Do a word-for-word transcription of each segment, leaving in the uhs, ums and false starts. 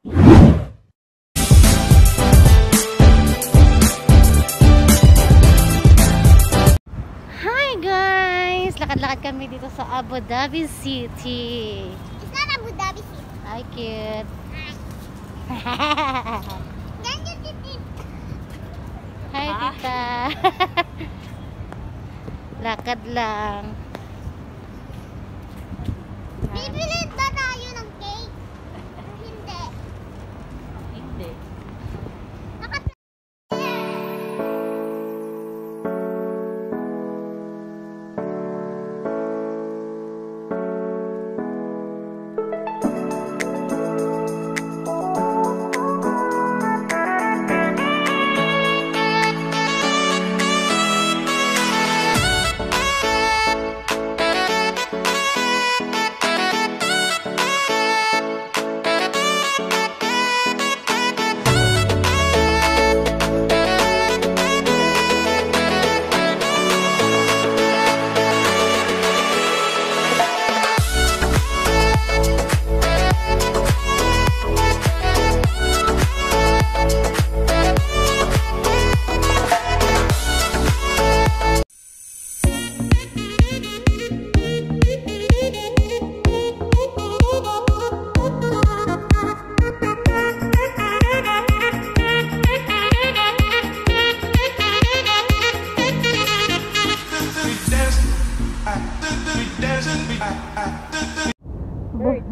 Hi guys! Lakad-lakad kami dito sa Abu Dhabi City. It's not Abu Dhabi City. Hi, cute. Hi, tita. Lakad lang. Bibili ba tayo ng cake? Hindi. Hindi. Birds.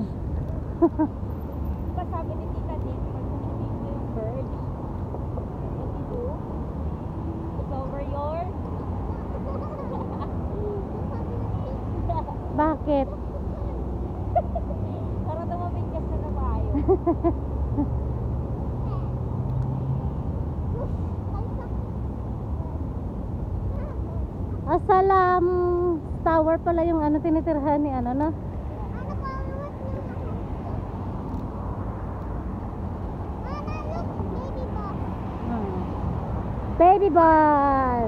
Pasabi ni tita dito, pag sasabihin mo yung birds, what you do? It's over yours? Bakit? Para tumabigkas na na tayo. Asalam tower pala yung ano tinitirhan ni ano na. Baby ball.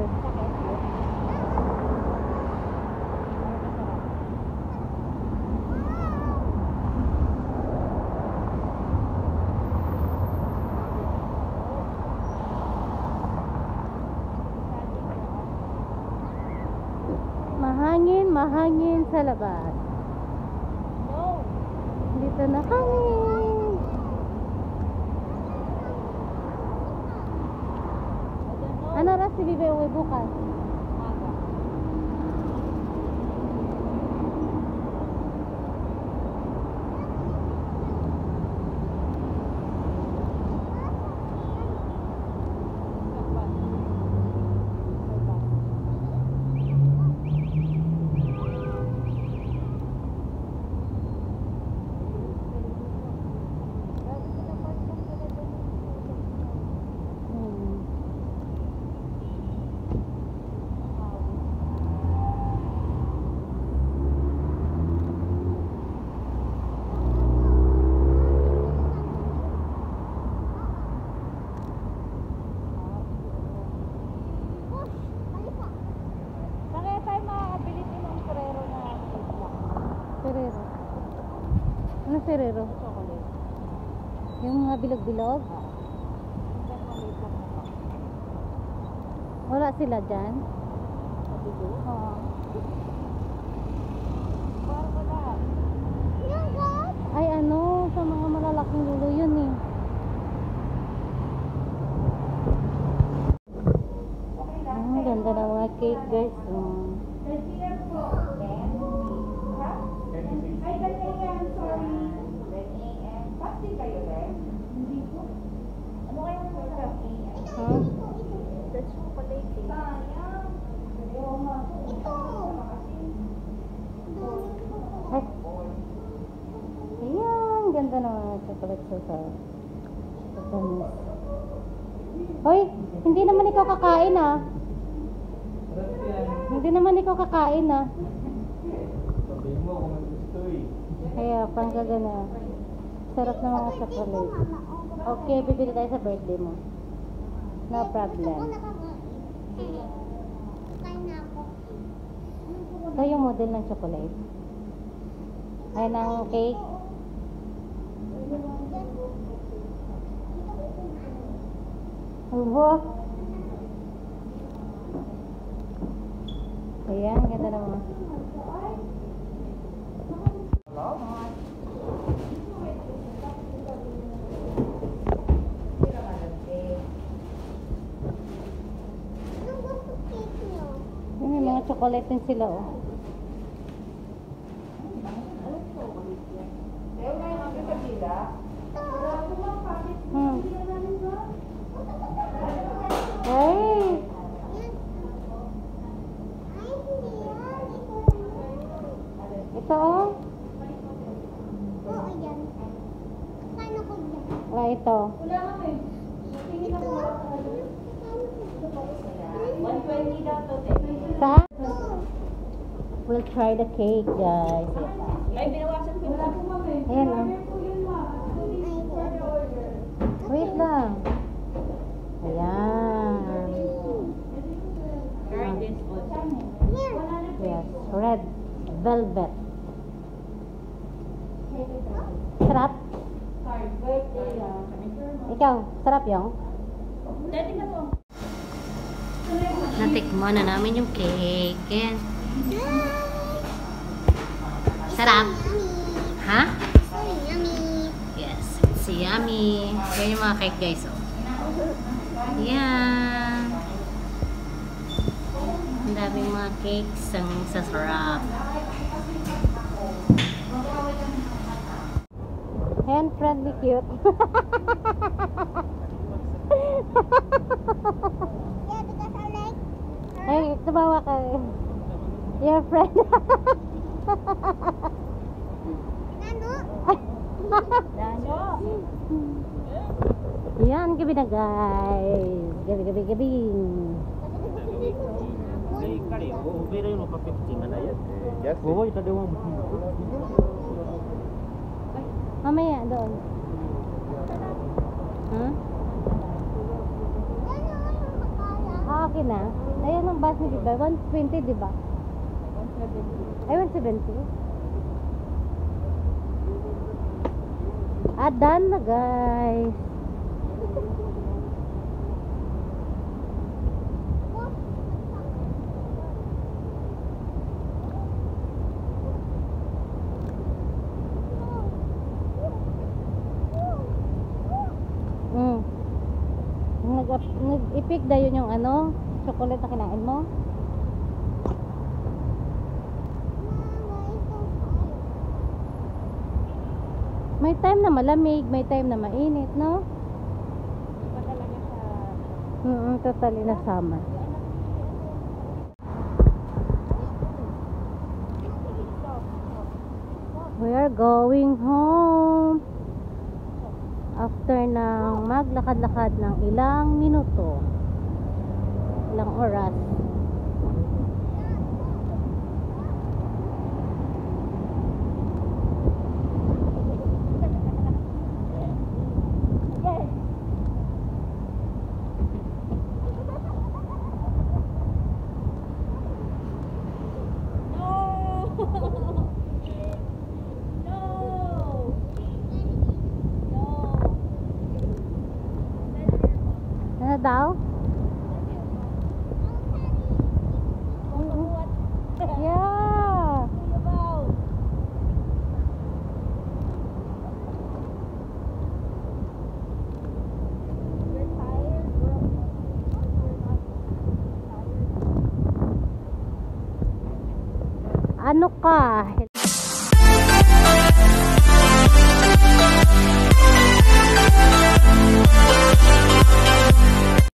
Mahangin, mahangin sa labas. No. Dito na kami. Ano oras si Bibi uwi bukas? Maga. Ferrero. Ano Ferrero? Chocolate. Yung mga bilog-bilog? Wala sila dyan? Oo. Ay ano, sa mga malalaking lulo yun eh. Ang ganda ng mga cake guys. Oh. Huh? That's chocolate. Ay. Ayan, ganda ng mga chocolate sa sa tamis. Hoy, hindi naman ikaw kakain ah. Hindi naman ikaw kakain ah. Sabihin mo kung gusto eh. Kaya, pang gagana. Sarap ng mga chocolate. Okay, bibili tayo sa birthday mo. No problem. Ito yung model ng chocolate. Ay, ng cake. Ubo. Ayan, ganda naman. Ay, may mga chocolate din sila, oh. Hmm. Ay! Ito, oh. Ah, ito. one twenty daw to, te. Sa? We'll try the cake, guys. Ay, binawasan ko na. Ayan, oh. Wait lang. Ayan. Garden also. Yes, red velvet. Sarap? Ikaw, sarap yung? Dati na to. Natikman na namin yung cake. Ayan. Sarap? Ha? Yes, it's yummy. Yan yung mga cake, guys. Oh. Yan. Ang daming mga cakes ang sasarap. Hand friendly cute. Ay, tumawa ka. Your friend. Yan, gabi na guys. Gabi, gabi, gabi. Mamaya, doon. Huh? Ah, okay na. Ayan ang bus ni diba? one twenty, diba? Ay, one seventy. Ah, done na guys. Mm. Nag-ipik da yun yung ano, chocolate na kinain mo. May time na malamig, may time na mainit, no? Iba talaga sa... Mm, totally na summer. We are going home. After ng maglakad-lakad ng ilang minuto. Ilang oras. Ano daw? Yeah. Ano ka?